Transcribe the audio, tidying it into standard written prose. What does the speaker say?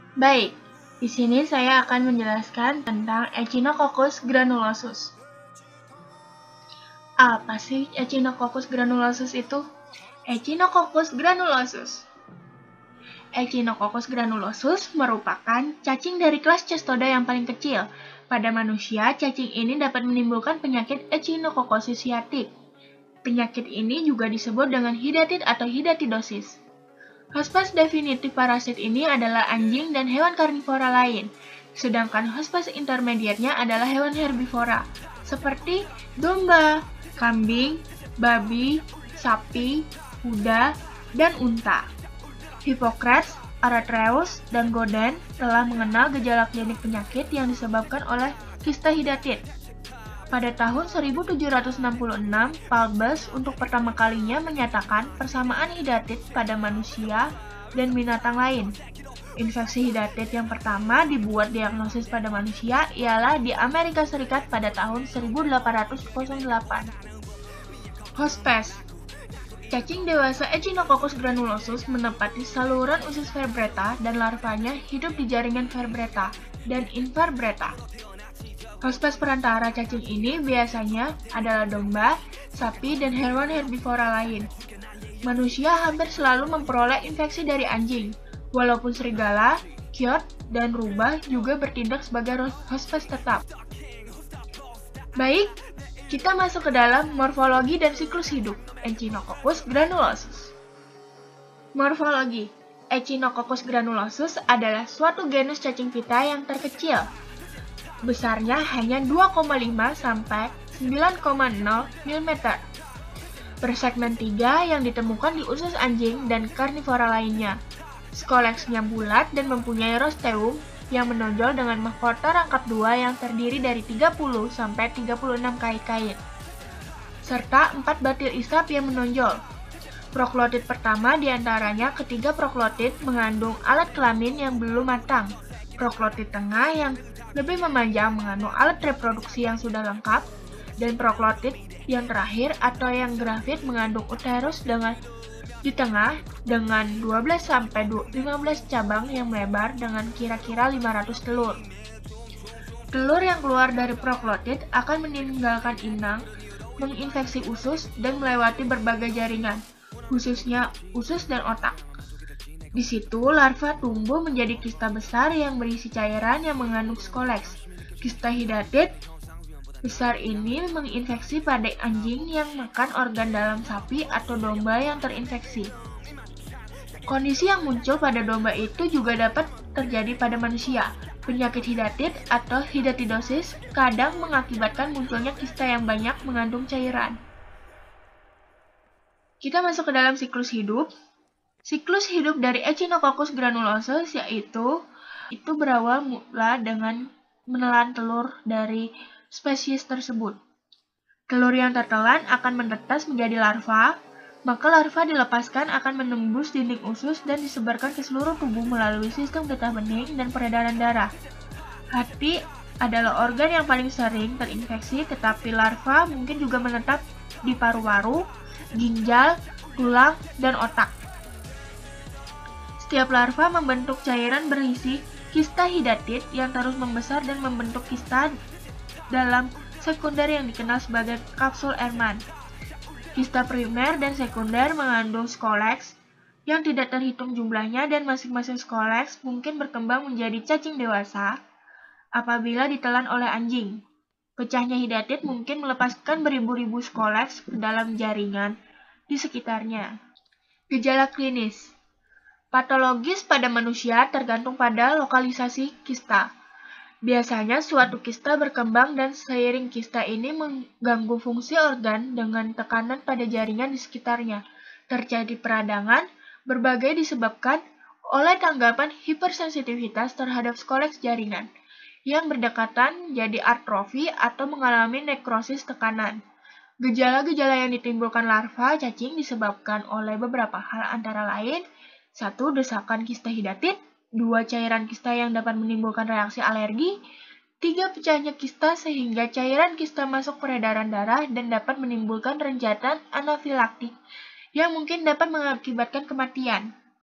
Baik, di sini saya akan menjelaskan tentang Echinococcus granulosus. Apa sih Echinococcus granulosus itu? Echinococcus granulosus. Echinococcus granulosus merupakan cacing dari kelas Cestoda yang paling kecil. Pada manusia, cacing ini dapat menimbulkan penyakit Echinococcus hiatic. Penyakit ini juga disebut dengan hidatid atau hidatidosis. Hospes definitif parasit ini adalah anjing dan hewan karnivora lain, sedangkan hospes intermediatnya adalah hewan herbivora, seperti domba, kambing, babi, sapi, kuda, dan unta. Hippocrates, Aratreus, dan Gaudin telah mengenal gejala klinik penyakit yang disebabkan oleh kista hidatid. Pada tahun 1766, Palbus untuk pertama kalinya menyatakan persamaan hidatid pada manusia dan binatang lain. Infeksi hidatid yang pertama dibuat diagnosis pada manusia ialah di Amerika Serikat pada tahun 1808. Hospes. Cacing dewasa Echinococcus granulosus menempati saluran usus vertebrata dan larvanya hidup di jaringan vertebrata dan invertebrata. Hospes perantara cacing ini biasanya adalah domba, sapi, dan hewan herbivora lain. Manusia hampir selalu memperoleh infeksi dari anjing, walaupun serigala, kyot, dan rubah juga bertindak sebagai hospes tetap. Baik, kita masuk ke dalam morfologi dan siklus hidup Echinococcus granulosus. Morfologi. Echinococcus granulosus adalah suatu genus cacing pita yang terkecil. Besarnya hanya 2,5 sampai 9,0 mm. Bersegmen 3 yang ditemukan di usus anjing dan karnivora lainnya. Skoleksnya bulat dan mempunyai rosteum yang menonjol dengan mahkota rangkap 2 yang terdiri dari 30 sampai 36 kait-kait, serta 4 batil isap yang menonjol. Proklotid pertama diantaranya ketiga proklotid mengandung alat kelamin yang belum matang. Proklotid tengah yang lebih memanjang mengandung alat reproduksi yang sudah lengkap, dan proklotid yang terakhir atau yang gravid mengandung uterus di tengah dengan 12-15 cabang yang melebar dengan kira-kira 500 telur. Telur yang keluar dari proklotid akan meninggalkan inang, menginfeksi usus, dan melewati berbagai jaringan, khususnya usus dan otak. Di situ, larva tumbuh menjadi kista besar yang berisi cairan yang mengandung skoleks. Kista hidatid besar ini menginfeksi pada anjing yang makan organ dalam sapi atau domba yang terinfeksi. Kondisi yang muncul pada domba itu juga dapat terjadi pada manusia. Penyakit hidatid atau hidatidosis kadang mengakibatkan munculnya kista yang banyak mengandung cairan. Kita masuk ke dalam siklus hidup. Siklus hidup dari Echinococcus granulosus yaitu berawal mula dengan menelan telur dari spesies tersebut. Telur yang tertelan akan menetas menjadi larva, maka larva dilepaskan akan menembus dinding usus dan disebarkan ke seluruh tubuh melalui sistem getah bening dan peredaran darah. Hati adalah organ yang paling sering terinfeksi, tetapi larva mungkin juga menetap di paru-paru, ginjal, tulang, dan otak. Setiap larva membentuk cairan berisi kista hidatid yang terus membesar dan membentuk kista dalam sekunder yang dikenal sebagai kapsul Ehrman. Kista primer dan sekunder mengandung skoleks yang tidak terhitung jumlahnya dan masing-masing skoleks mungkin berkembang menjadi cacing dewasa apabila ditelan oleh anjing. Pecahnya hidatid mungkin melepaskan beribu-ribu skoleks ke dalam jaringan di sekitarnya. Gejala klinis. Patologis pada manusia tergantung pada lokalisasi kista. Biasanya suatu kista berkembang dan seiring kista ini mengganggu fungsi organ dengan tekanan pada jaringan di sekitarnya. Terjadi peradangan, berbagai disebabkan oleh tanggapan hipersensitivitas terhadap skoleks jaringan, yang berdekatan jadi atrofi atau mengalami nekrosis tekanan. Gejala-gejala yang ditimbulkan larva cacing disebabkan oleh beberapa hal antara lain 1. Desakan kista hidatid, 2. Cairan kista yang dapat menimbulkan reaksi alergi, 3. Pecahnya kista sehingga cairan kista masuk peredaran darah dan dapat menimbulkan renjatan anafilaktik yang mungkin dapat mengakibatkan kematian.